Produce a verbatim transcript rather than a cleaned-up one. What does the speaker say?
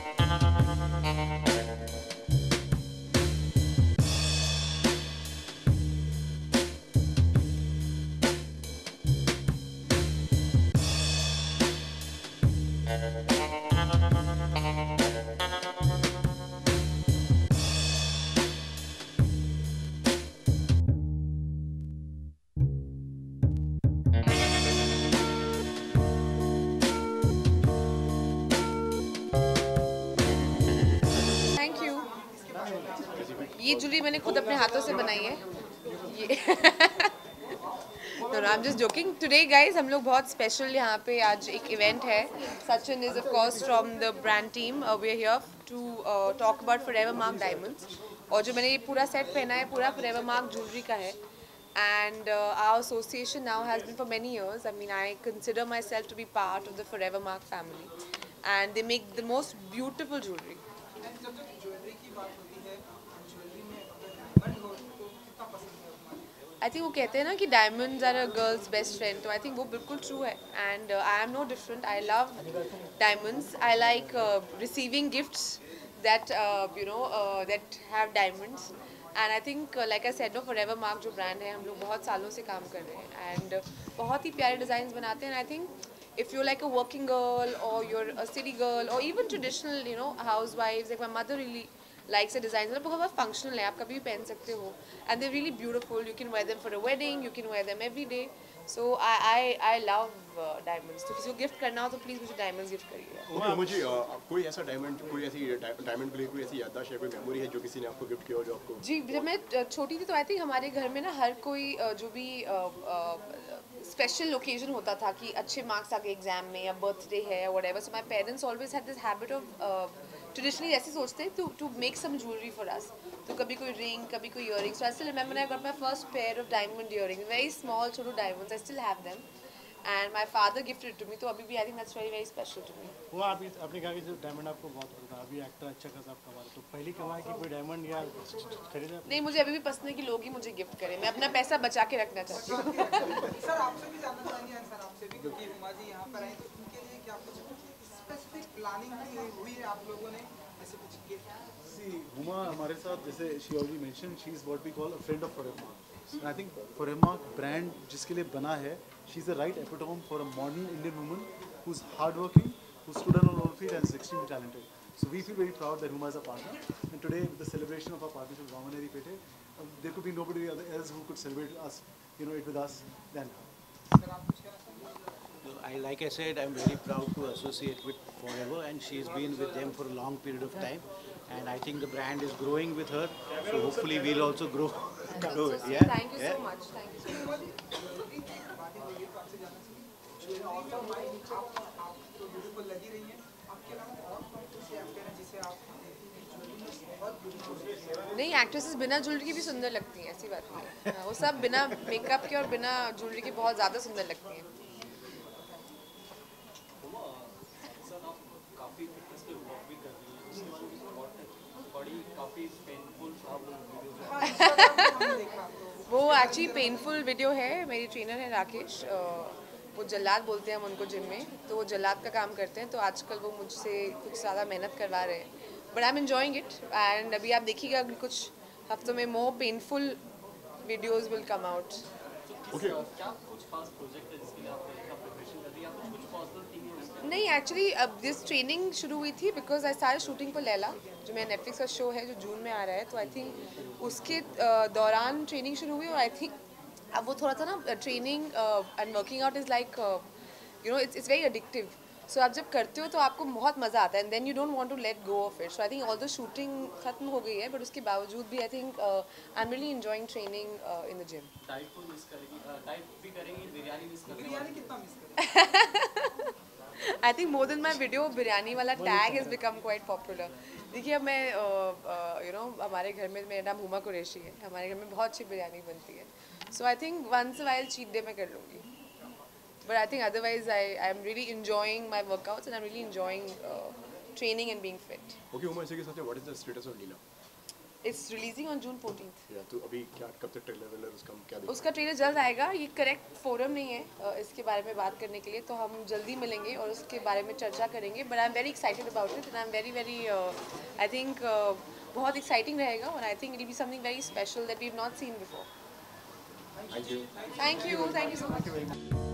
Thank you. ये jewellery मैंने खुद अपने हाथों से बनाई है ये No, no, I'm just joking. Today, guys, हम लोग बहुत special यहाँ पे आज एक event है. Sachin is of course from the brand team. Uh, we are here to uh, talk about Forevermark diamonds. और जो मैंने ये पूरा set पहना है पूरा Forevermark jewelry का है. And uh, our association now has been for many years. I mean, I consider myself to be part of the Forevermark family. And they make the most beautiful jewelry. I think वो कहते हैं ना कि diamonds are a girl's best friend, तो I think वो बिल्कुल true है. And I am no different. I love diamonds. I like receiving gifts that you know that have diamonds. And I think like I said no Forevermark जो brand है हम लोग बहुत सालों से काम कर रहे हैं एंड बहुत ही प्यारे डिज़ाइन बनाते हैं. And I think if you're like a working girl or you're a city girl or even traditional you know housewives, like my mother really likes the designs. मतलब बहुत functional है, आप कभी भी पहन सकते हो and they're really beautiful. You can wear them for a wedding, you can wear them every day. So I I I love uh, diamonds. तो किसी को गिफ्ट करना हो तो प्लीज़ मुझे diamonds गिफ्ट करिए. ओके मुझे कोई ऐसा डायमंड कोई ऐसी डायमंड के लिए कोई ऐसी याददाश्त है, कोई मेमोरी है जो किसी ने आपको गिफ्ट किया हो जो आपको? जी, जब मैं छोटी थी तो आई थिंक हमारे घर में ना हर कोई जो भी स्पेशल ओकेजन होता था कि अच्छे मार्क्स आ गए एग्जाम में या बर्थडे है whatever, so my parents always had this habit of traditionally ऐसे सोचते हैं to to make some jewellery for us. तो कभी कोई रिंग, कभी कोई earrings. So I still remember I got my first pair of diamond earrings, very small छोटो diamonds. I still have them and my father gifted to me. तो अभी भी I think that's very very special to me. वो आप आपने कहा कि जो डायमंड आपको बहुत पसंद है, अभी एक्टर अच्छा खासा आप कमा रहे, तो पहली कमाई की कोई डायमंड या खरीदे? नहीं, मुझे अभी भी पसंद है कि लोग ही मुझे गिफ्ट करें. मैं अपना पैसा बचा के रखना चाहती हूँ. सर आपसे भी जानना चाहेंगे सर आपसे भी, क्योंकि हुमा जी यहाँ पर आए तो उनके लिए क्या कुछ स्पेसिफिक प्लानिंग हुई है आप लोगों ने ऐसे कुछ गिफ्ट? सी हुमा हमारे साथ, जैसे she already mention, she is what we call a friend of Forevermark. And I think Forevermark brand जिसके लिए बना है, she is the right epitome for a modern Indian woman who is hard working, who stood on her own feet and is extremely talented. So we feel very proud that Huma is a partner. And today, with the celebration of our partnership with Waman and Pethe, um, there could be nobody else who could celebrate us, you know, it with us than her. I, like I said, I'm very proud to associate with Forever, and she's been with them for a long period of time. And I think the brand is growing with her. So hopefully we'll also grow. grow So, yeah? thank you yeah? so much. Thank you so much. नहीं, actresses बिना jewellery के भी सुंदर लगती हैं, ऐसी बात नहीं है. वो सब बिना मेकअप के और बिना ज्वेलरी के बहुत ज़्यादा सुंदर लगती हैं. वो एक्चुअली पेनफुल वीडियो है. मेरी ट्रेनर है राकेश, वो जल्लाद बोलते हैं हम उनको जिम में, तो वो जल्लाद का काम करते हैं. तो आजकल वो मुझसे कुछ ज़्यादा मेहनत करवा रहे हैं, but I am enjoying it. And अभी आप देखिएगा कुछ हफ्तों में more painful videos will come out. नहीं, एक्चुअली अब दिस ट्रेनिंग शुरू हुई थी because I start shooting for Leila, जो मेरा नेटफ्लिक्स का शो है जो जून में आ रहा है. तो आई थिंक उसके दौरान ट्रेनिंग शुरू हुई. और आई थिंक अब वो थोड़ा सा ना training and working out is like you know it's it's very addictive. So आप जब करते हो तो आपको बहुत मज़ा आता है and then you don't want to let go of it. So I think all the shooting खत्म हो गई है, बट उसके बावजूद भी I think I am really enjoying training in the gym. Diet को मिस करेंगी, डाइट भी करेंगी, बिरयानी मिस करेंगी. बिरयानी कितना मिस करेंगी? I think more than my video biryani वाला tag is become quite popular. देखिए अब मैं यू नो हमारे घर में, मेरा नाम हुमा कुरैशी है, हमारे घर में बहुत अच्छी बिरयानी बनती है. So I think once while cheat day मैं कर लूँगी, but I think otherwise I I am really enjoying my workouts and I'm really enjoying uh, training and being fit. Okay, Huma, इसी के साथ what is the status of Leela? It's releasing on June fourteenth. या तो अभी क्या कब तक trailer velar उसका क्या देखा? उसका ट्रेलर जल्द आएगा. ये करेक्ट फोरम नहीं है अ, इसके बारे में बात करने के लिए, तो हम जल्दी मिलेंगे और उसके बारे में चर्चा करेंगे. But I am very excited about it and I am very very I think बहुत एक्साइटिंग रहेगा और I think it will be something very special that we have not seen before. Thank you. Thank you thank you so much.